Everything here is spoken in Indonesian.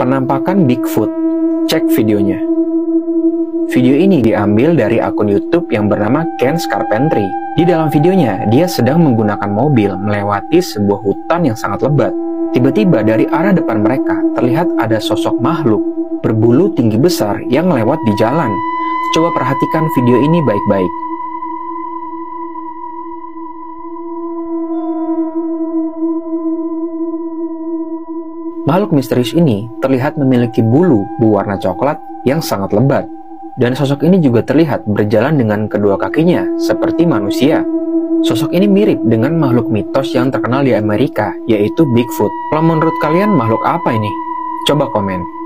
Penampakan Bigfoot. Cek videonya. Video ini diambil dari akun YouTube yang bernama Ken Carpentry. Di dalam videonya, dia sedang menggunakan mobil melewati sebuah hutan yang sangat lebat. Tiba-tiba dari arah depan mereka terlihat ada sosok makhluk berbulu tinggi besar yang lewat di jalan. Coba perhatikan video ini baik-baik. Makhluk misterius ini terlihat memiliki bulu berwarna coklat yang sangat lebat. Dan sosok ini juga terlihat berjalan dengan kedua kakinya seperti manusia. Sosok ini mirip dengan makhluk mitos yang terkenal di Amerika, yaitu Bigfoot. Kalau menurut kalian makhluk apa ini? Coba komen.